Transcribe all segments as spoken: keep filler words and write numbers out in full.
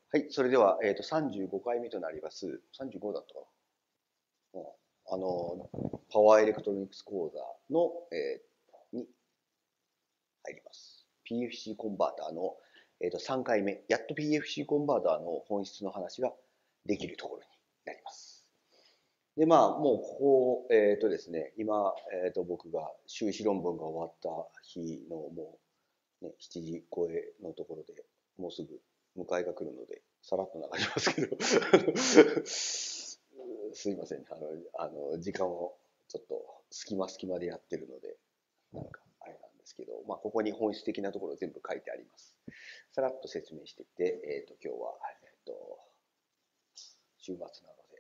はい、それでは、えっと、さんじゅうごかいめとなります。さんじゅうごだったかな、うん、あの、パワーエレクトロニクス講座の、えーに入ります。ピーエフシー コンバーターの、えっと、さんかいめ。やっと ピーエフシー コンバーターの本質の話ができるところになります。で、まあ、もうここ、えっとですね、今、えっと、僕が修士論文が終わった日のもう、ね、しちじ超えのところで、もうすぐ迎えが来るので、さらっと流しますけどすいません、あの、あの、時間をちょっと隙間隙間でやってるので、なんかあれなんですけど、まあ、ここに本質的なところ全部書いてあります。さらっと説明していって、えっと、今日は、えっと、週末なので、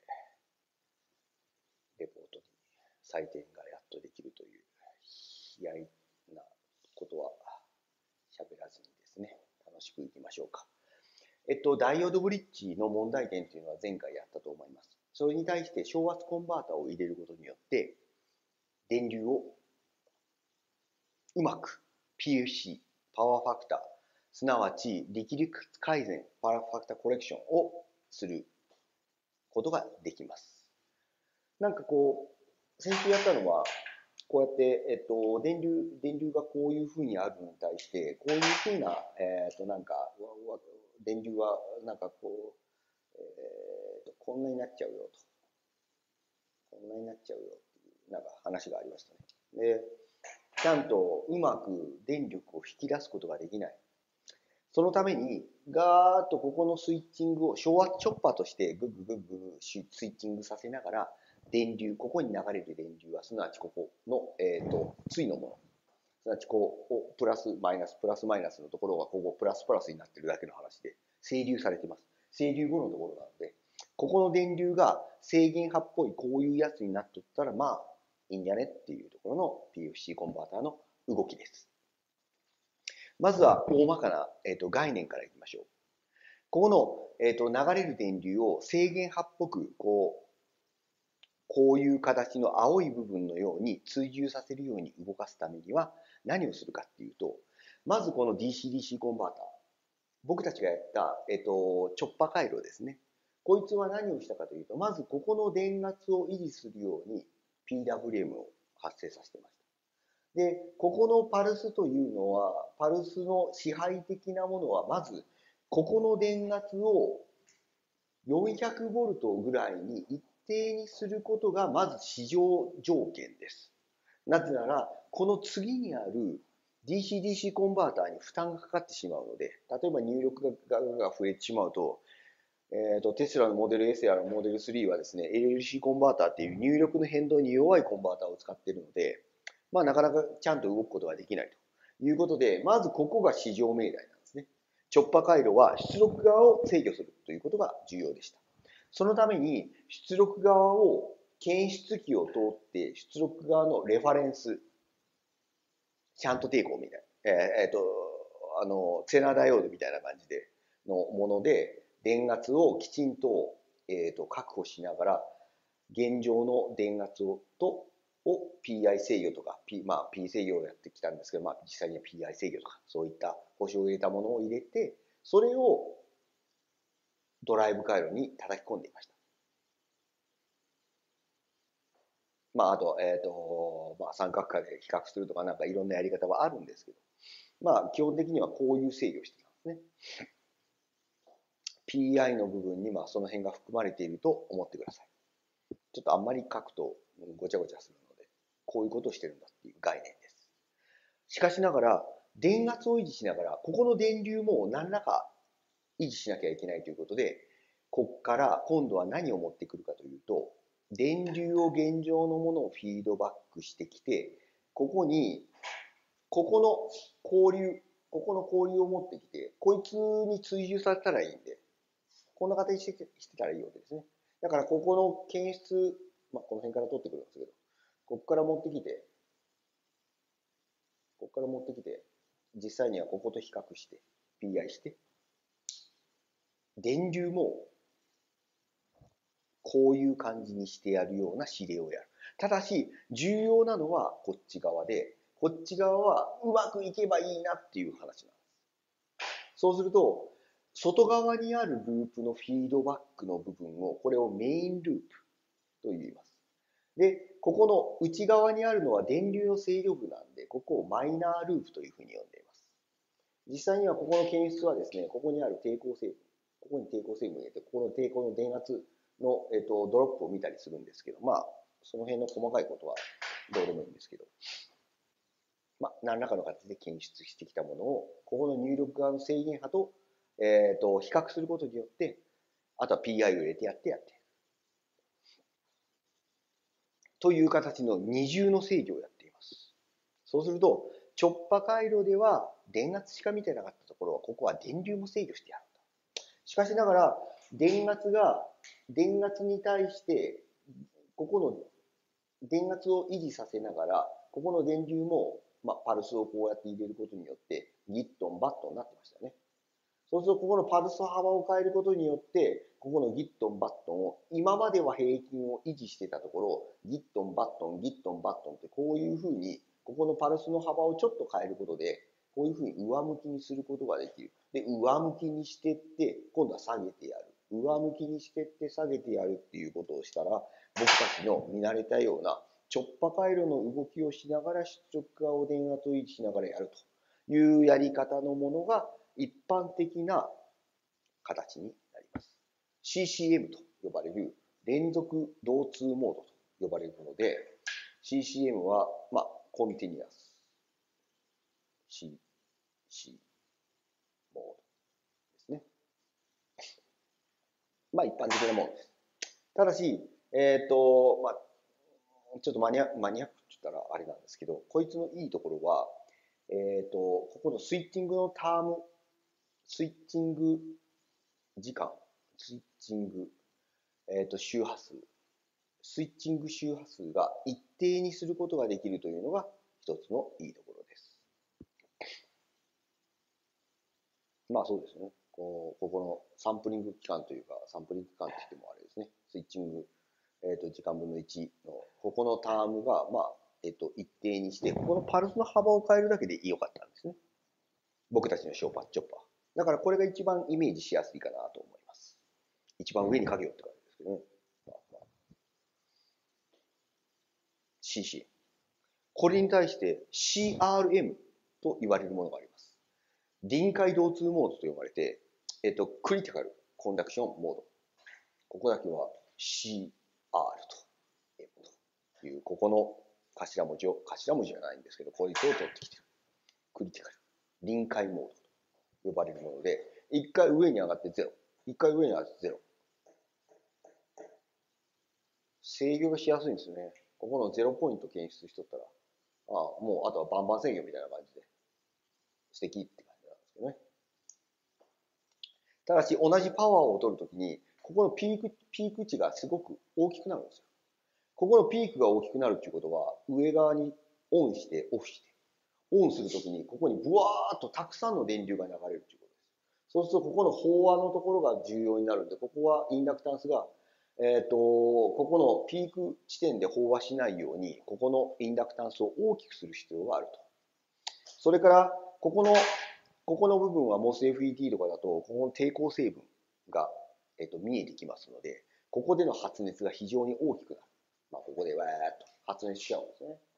レポートに採点がやっとできるという、悲哀なことは喋らずにですね、楽しくいきましょうか。えっと、ダイオードブリッジの問題点っていうのは前回やったと思います。それに対して小圧コンバーターを入れることによって、電流をうまく ピーエフシー、パワーファクター、すなわち力率改善、パワーファクターコレクションをすることができます。なんかこう、先週やったのは、こうやって、えっと、電流、電流がこういうふうにあるのに対して、こういうふうな、えっと、なんか、電流は、なんかこう、えっと、こんなになっちゃうよと。こんなになっちゃうよっていう、なんか話がありましたね。で、ちゃんとうまく電力を引き出すことができない。そのために、ガーッとここのスイッチングを小圧チョッパーとしてググググスイッチングさせながら、電流、ここに流れる電流は、すなわちここの、えっと、対のもの。すなわちこう、プラスマイナス、プラスマイナスのところがここプラスプラスになってるだけの話で、整流されています。整流後のところなので、ここの電流が正弦波っぽいこういうやつになっとったら、まあ、いいんじゃねっていうところの ピーエフシー コンバーターの動きです。まずは大まかな、えー、と概念からいきましょう。ここの、えー、と流れる電流を正弦波っぽくこうこういう形の青い部分のように追従させるように動かすためには何をするかっていうと、まずこの ディーシーディーシー コンバーター、僕たちがやった、えっと、チョッパ回路ですね。こいつは何をしたかというと、まずここの電圧を維持するように ピーダブリューエム を発生させてました。で、ここのパルスというのは、パルスの支配的なものは、まず、ここの電圧をよんひゃくボルトぐらいに一定にすることが、まず市場条件です。なぜなら、この次にある ディーシーディーシー コンバーターに負担がかかってしまうので、例えば入力が増えてしまうと、えーと、テスラのモデル S やモデルスリーはですね、エルエルシー コンバーターっていう入力の変動に弱いコンバーターを使っているので、まあなかなかちゃんと動くことができないということで、まずここが市場命題なんですね。チョッパ回路は出力側を制御するということが重要でした。そのために出力側を検出器を通って出力側のレファレンス、シャント抵抗みたいな、えー、えーと、あの、ツェナーダイオードみたいな感じでのもので、電圧をきちんと、えーと、確保しながら、現状の電圧をとを ピーアイ 制御とか、P、まあ P 制御をやってきたんですけど、まあ実際には ピーアイ 制御とか、そういった保証を入れたものを入れて、それをドライブ回路に叩き込んでいました。まああと、えっ、ー、と、まあ三角化で比較するとかなんかいろんなやり方はあるんですけど、まあ基本的にはこういう制御をしてたんですね。ピーアイ の部分にまあその辺が含まれていると思ってください。ちょっとあんまり書くとごちゃごちゃするので、こういうことをしてるんだっていう概念です。しかしながら、電圧を維持しながら、ここの電流も何らか維持しなきゃいけないということで、こっから今度は何を持ってくるかというと、電流を現状のものをフィードバックしてきて、ここに、ここの交流、ここの交流を持ってきて、こいつに追従されたらいいんで、こんな形してしてたらいいわけですね。だからここの検出、まあ、この辺から取ってくるんですけど、ここから持ってきて、ここから持ってきて、実際にはここと比較して、ピーアイ して、電流もこういう感じにしてやるような指令をやる。ただし、重要なのはこっち側で、こっち側はうまくいけばいいなっていう話なんです。そうすると、 外側にあるループのフィードバックの部分を、これをメインループと言います。で、ここの内側にあるのは電流の制御部なんで、ここをマイナーループというふうに呼んでいます。実際にはここの検出はですね、ここにある抵抗成分、ここに抵抗成分を入れて、ここの抵抗の電圧の、えっと、ドロップを見たりするんですけど、まあ、その辺の細かいことはどうでもいいんですけど、まあ、何らかの形で検出してきたものを、ここの入力側の制限波と、えっと、比較することによって、あとは ピーアイ を入れてやってやって。という形の二重の制御をやっています。そうすると、直波回路では電圧しか見てなかったところは、ここは電流も制御してやるんだ。しかしながら、電圧が、電圧に対して、ここの電圧を維持させながら、ここの電流も、まあ、パルスをこうやって入れることによって、ギットン、バットンになってましたよね。そうすると、ここのパルス幅を変えることによって、ここのギットン、バットンを、今までは平均を維持してたところ、ギットン、バットン、ギットン、バットンってこういうふうに、ここのパルスの幅をちょっと変えることで、こういうふうに上向きにすることができる。で、上向きにしてって、今度は下げてやる。上向きにしてって下げてやるっていうことをしたら、僕たちの見慣れたような直波回路の動きをしながら出力側を電圧を維持しながらやるというやり方のものが一般的な形になります。シーシーエム と呼ばれる連続導通モードと呼ばれるもので、シーシーエム は、まあ、コンティニュアス シーシー モードですね。まあ、一般的なものです。ただし、えっと、まあ、ちょっとマニアマニアックって言ったらあれなんですけど、こいつのいいところは、えっと、ここのスイッチングのターム、スイッチング時間、スイッチング、えっと、周波数、スイッチング周波数が一定にすることができるというのが一つのいいところです。まあそうですね。こうここのサンプリング期間というか、サンプリング期間としてもあれですね。スイッチング、えっと、時間分のいちの、ここのタームが、まあ、えっと、一定にして、ここのパルスの幅を変えるだけで良かったんですね。僕たちのショーパッチョッパー。だからこれが一番イメージしやすいかなと思います。一番上にかけようって感じですけどね。まあまあ、シーシー。これに対して シーアールエム と言われるものがあります。臨界導通モードと呼ばれて、えっと、クリティカルコンダクションモード。ここだけは シーアール と エム という、ここの頭文字を、頭文字じゃないんですけど、こいつを取ってきてる。クリティカル。臨界モードと呼ばれるもので、一回上に上がってゼロ。一回上に上がってゼロ。制御がしやすいんですよね。ここのゼロポイント検出しとったら、ああ、もうあとはバンバン制御みたいな感じで、素敵って感じなんですけどね。ただし、同じパワーを取るときに、ここのピーク、ピーク値がすごく大きくなるんですよ。ここのピークが大きくなるっていうことは、上側にオンしてオフして、オンするときに、ここにブワーっとたくさんの電流が流れるということです。そうすると、ここの飽和のところが重要になるんで、ここはインダクタンスが、えっと、ここのピーク地点で飽和しないように、ここのインダクタンスを大きくする必要があると。それから、ここの、ここの部分は モスエフイーティー とかだと、ここの抵抗成分が、えっと、見えてきますので、ここでの発熱が非常に大きくなる。まあ、ここでわーっと発熱しちゃうんですね。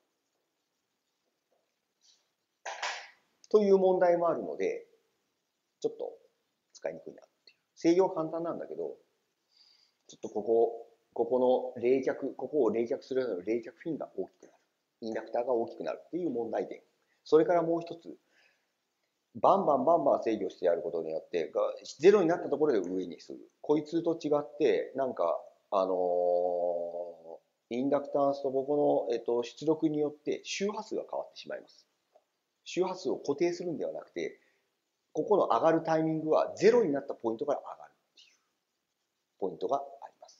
という問題もあるので、ちょっと使いにくいなっていう。制御は簡単なんだけど、ちょっとここ、ここの冷却、ここを冷却するの冷却フィンが大きくなる。インダクターが大きくなるっていう問題点。それからもう一つ、バンバンバンバン制御してやることによって、ゼロになったところで上にする。こいつと違って、なんか、あのー、インダクタンスとここの、えっと、出力によって周波数が変わってしまいます。周波数を固定するんではなくて、ここの上がるタイミングはゼロになったポイントから上がるっていうポイントがあります。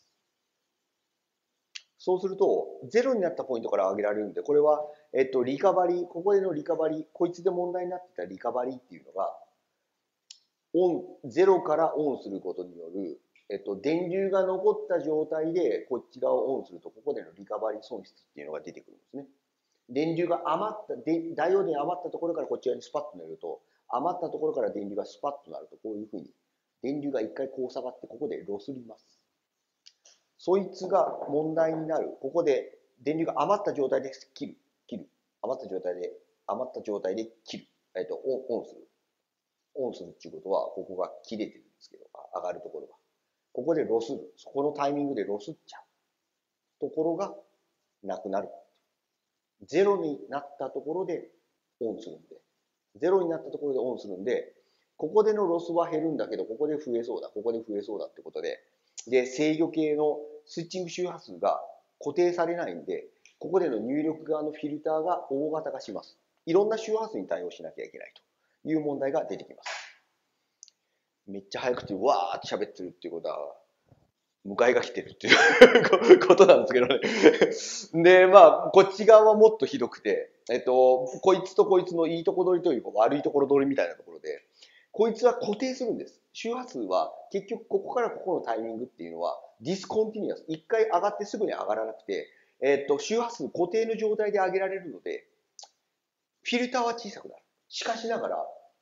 そうすると、ゼロになったポイントから上げられるんで、これは、えっと、リカバリー、ここでのリカバリー、こいつで問題になってたリカバリーっていうのが、オン、ゼロからオンすることによる、えっと、電流が残った状態でこっち側をオンすると、ここでのリカバリー損失っていうのが出てくるんですね。電流が余った、でダイオードに余ったところからこっち側にスパッと寝ると、余ったところから電流がスパッとなると、こういうふうに電流が一回こう下がって、ここでロスります。そいつが問題になる。ここで電流が余った状態で切る。切る。余った状態で、余った状態で切る。えっと、オン、オンする。オンするっていうことは、ここが切れてるんですけど、上がるところが。ここでロスる。そこのタイミングでロスっちゃう。ところがなくなる。ゼロになったところでオンするんで。ゼロになったところでオンするんで、ここでのロスは減るんだけど、ここで増えそうだ、ここで増えそうだってことで、で、制御系のスイッチング周波数が固定されないんで、ここでの入力側のフィルターが大型化します。いろんな周波数に対応しなきゃいけないという問題が出てきます。めっちゃ早くてわーって喋ってるっていうことは、迎えが来てるっていうことなんですけどね。で、まあ、こっち側はもっとひどくて、えっと、こいつとこいつのいいとこ取りというか悪いところ取りみたいなところで、こいつは固定するんです。周波数は結局ここからここのタイミングっていうのはディスコンティニュアス。一回上がってすぐに上がらなくて、えっと、周波数固定の状態で上げられるので、フィルターは小さくなる。しかしながら、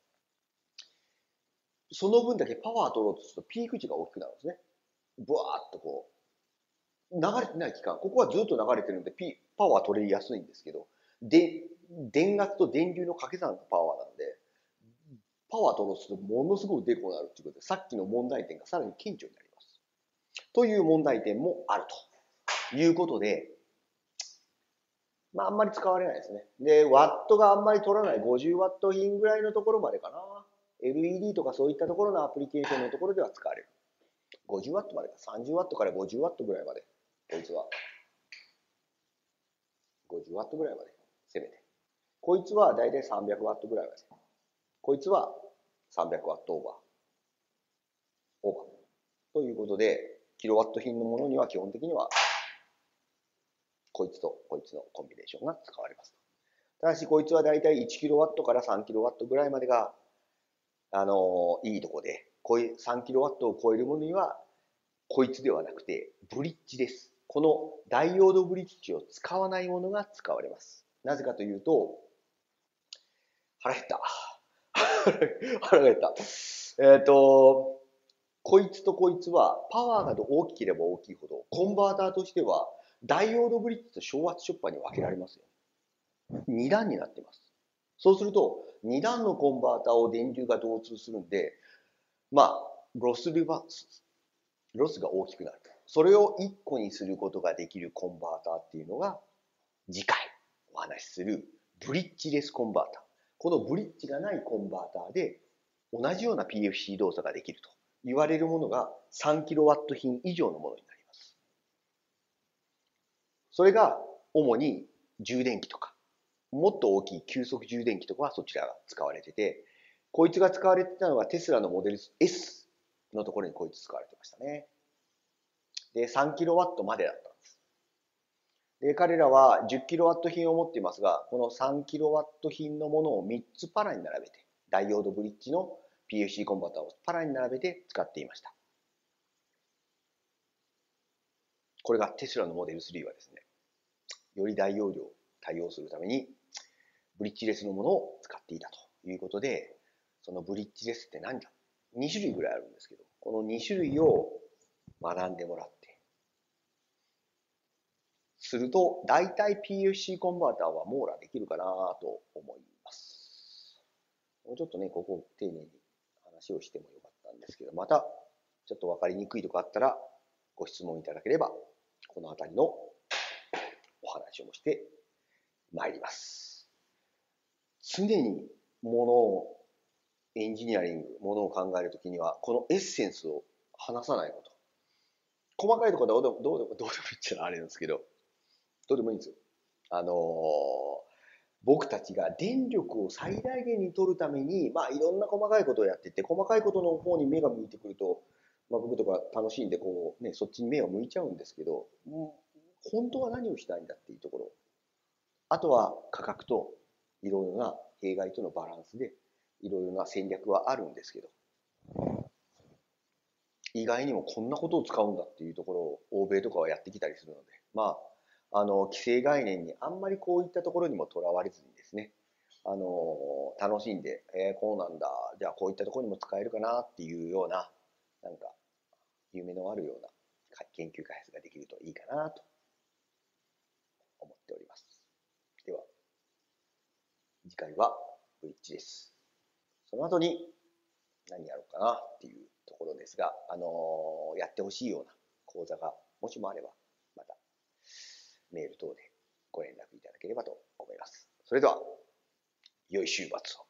その分だけパワー取ろうとするとピーク値が大きくなるんですね。ブワーっとこう、流れてない期間、ここはずっと流れてるんで、P、パワー取りやすいんですけど、で、電圧と電流の掛け算がパワーなんで、パワー取ろうとするとものすごいデコになるっていうことで、さっきの問題点がさらに顕著になります。という問題点もあるということで、まああんまり使われないですね。で、ワットがあんまり取らないごじゅうワット品ぐらいのところまでかな。エルイーディー とかそういったところのアプリケーションのところでは使われる。ごじゅうワットまでか、さんじゅうワットからごじゅうワットぐらいまで、こいつは。ごじゅうワットぐらいまで、せめて。こいつはだいたいさんびゃくワットぐらいまで。こいつはさんびゃくワットオーバー。オーバー。ということで、キロワット品のものには基本的には、こいつとこいつのコンビネーションが使われます。ただし、こいつはだいたいいちキロワットからさんキロワットぐらいまでが、あのー、いいとこで、こいさんキロワットを超えるものには、こいつではなくて、ブリッジです。このダイオードブリッジを使わないものが使われます。なぜかというと、腹減った。腹が減った。えっ、ー、と、こいつとこいつはパワーが大きければ大きいほど、コンバーターとしてはダイオードブリッジと小圧ショッパーに分けられますよ。に段になっています。そうすると、に段のコンバーターを電流が導通するんで、まあ、ロスリバース、ロスが大きくなる。それをいっこにすることができるコンバーターっていうのが、次回お話しするブリッジレスコンバーター。このブリッジがないコンバーターで、同じような ピーエフシー 動作ができると言われるものがさんキロワット品以上のものになります。それが主に充電器とか、もっと大きい急速充電器とかはそちらが使われてて、こいつが使われてたのはテスラのモデル S のところにこいつ使われてましたね。で、さんキロワットまでだったんです。で、彼らはじゅっキロワット品を持っていますが、このさんキロワット品のものをみっつパラに並べて、ダイオードブリッジの ピーエフシー コンバーターをパラに並べて使っていました。これがテスラのモデルスリーはですね、より大容量を対応するために、ブリッジレスのものを使っていたということで、そのブリッジレスって何だ ?に 種類ぐらいあるんですけど、このに種類を学んでもらって、すると、大体 ピーエフシー コンバーターは網羅できるかなと思います。もうちょっとね、ここ丁寧に話をしてもよかったんですけど、また、ちょっと分かりにくいとこあったら、ご質問いただければ、このあたりのお話をしてまいります。常にものを、エンジニアリング、ものを考えるときには、このエッセンスを話さないこと。細かいところはどうでも、どうでも、どうでもいいっちゃあれなんですけど、どうでもいいんですよ。あのー、僕たちが電力を最大限に取るために、まあいろんな細かいことをやっていって、細かいことの方に目が向いてくると、まあ僕とか楽しいんで、こうね、そっちに目を向いちゃうんですけど、本当は何をしたいんだっていうところ。あとは価格といろいろな弊害とのバランスで、いろいろな戦略はあるんですけど、意外にもこんなことを使うんだっていうところを欧米とかはやってきたりするので、まあ、あの、既成概念にあんまりこういったところにもとらわれずにですね、あの、楽しんで、えー、こうなんだ、じゃあこういったところにも使えるかなっていうようななんか夢のあるような研究開発ができるといいかなと思っております。では、次回はブリッジです。その後に何やろうかなっていうところですが、あのー、やってほしいような講座がもしもあれば、またメール等でご連絡いただければと思います。それでは、良い週末を。